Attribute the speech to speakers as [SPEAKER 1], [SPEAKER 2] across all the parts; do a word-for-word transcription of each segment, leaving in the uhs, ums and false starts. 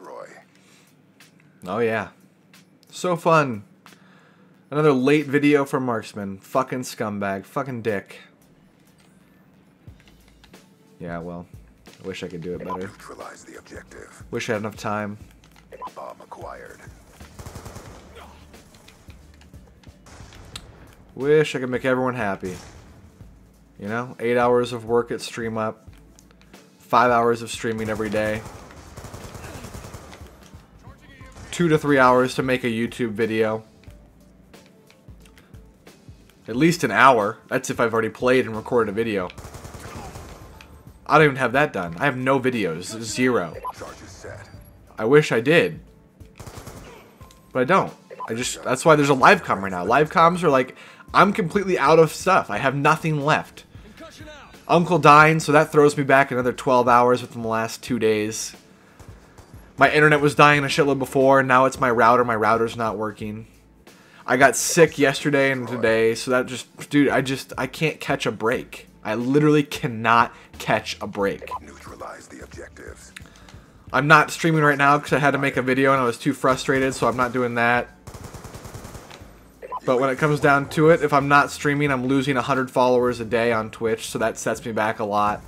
[SPEAKER 1] destroy.
[SPEAKER 2] Oh yeah. So fun. Another late video from Marksman. Fucking scumbag. Fucking dick. Yeah, well, I wish I could do it better.
[SPEAKER 1] Neutralize the objective.
[SPEAKER 2] Wish I had enough time.
[SPEAKER 1] Bomb acquired.
[SPEAKER 2] Wish I could make everyone happy. You know, eight hours of work at StreamUp. Five hours of streaming every day. Two to three hours to make a YouTube video. At least an hour. That's if I've already played and recorded a video. I don't even have that done. I have no videos. Zero.
[SPEAKER 1] Charges set.
[SPEAKER 2] I wish I did. But I don't. I just, that's why there's a live com right now. Live coms are like, I'm completely out of stuff. I have nothing left. Uncle dying, so that throws me back another twelve hours within the last two days. My internet was dying a shitload before, and now it's my router. My router's not working. I got sick yesterday and today, so that just, dude, I just, I can't catch a break. I literally cannot catch a break.
[SPEAKER 1] Neutralize the objectives.
[SPEAKER 2] I'm not streaming right now because I had to make a video and I was too frustrated, so I'm not doing that. But when it comes down to it, if I'm not streaming, I'm losing one hundred followers a day on Twitch, so that sets me back a lot.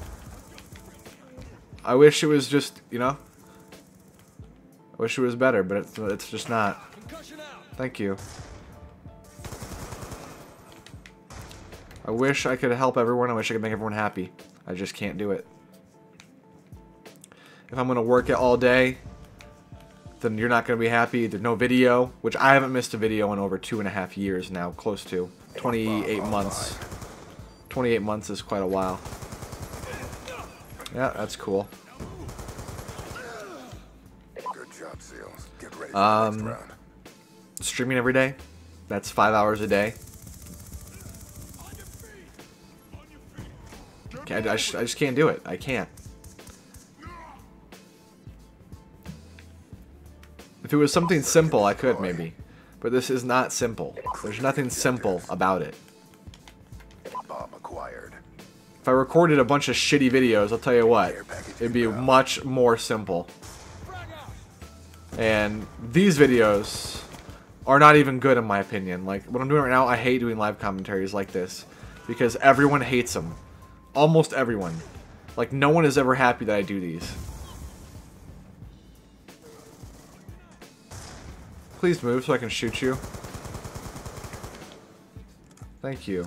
[SPEAKER 2] I wish it was just, you know, I wish it was better, but it's, it's just not. Thank you. I wish I could help everyone. I wish I could make everyone happy. I just can't do it. If I'm going to work it all day, then you're not going to be happy. There's no video, which I haven't missed a video in over two and a half years now, close to. twenty-eight months. twenty-eight months is quite a while. Yeah, that's cool.
[SPEAKER 1] Good job, SEALs. Get ready for
[SPEAKER 2] Um,
[SPEAKER 1] the next round.
[SPEAKER 2] Streaming every day. That's five hours a day. I, I, just, I just can't do it. I can't. If it was something simple, I could maybe. But this is not simple. There's nothing simple about it.
[SPEAKER 1] Bomb acquired.
[SPEAKER 2] If I recorded a bunch of shitty videos, I'll tell you what, it'd be much more simple. And these videos are not even good in my opinion. Like, what I'm doing right now, I hate doing live commentaries like this. Because everyone hates them. Almost everyone. Like, no one is ever happy that I do these. Please move so I can shoot you. Thank you.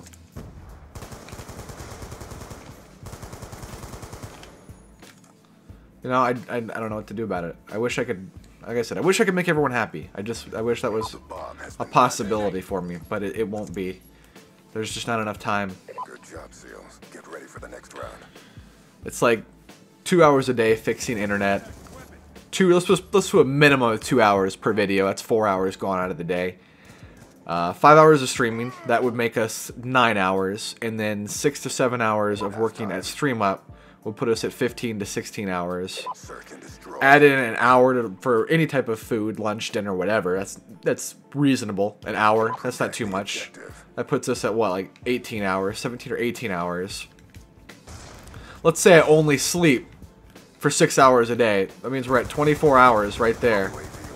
[SPEAKER 2] You know, I, I, I don't know what to do about it. I wish I could, like I said, I wish I could make everyone happy. I just, I wish that was a possibility for me, but it, it won't be. There's just not enough time.
[SPEAKER 1] Good job, SEALs. Get ready for the next round.
[SPEAKER 2] It's like two hours a day fixing internet. Two, let's, let's do a minimum of two hours per video. That's four hours gone out of the day. Uh, five hours of streaming. That would make us nine hours. And then six to seven hours of working at StreamUp would put us at fifteen to sixteen hours. Add in an hour to, for any type of food, lunch, dinner, whatever. That's that's reasonable. An hour. That's not too much. That puts us at what, like eighteen hours, seventeen or eighteen hours. Let's say I only sleep for six hours a day. That means we're at twenty-four hours right there.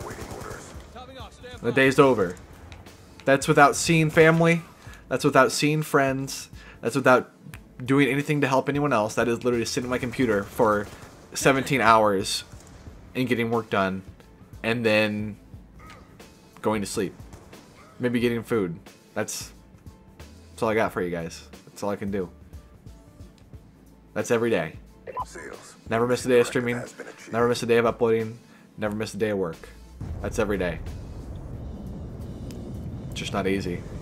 [SPEAKER 2] The day's over. That's without seeing family. That's without seeing friends. That's without doing anything to help anyone else. That is literally sitting at my computer for seventeen hours and getting work done. And then going to sleep. Maybe getting food. That's, that's all I got for you guys. That's all I can do. That's every day. Never miss a day of streaming. Never miss a day of uploading. Never miss a day of work. That's every day. Just not easy.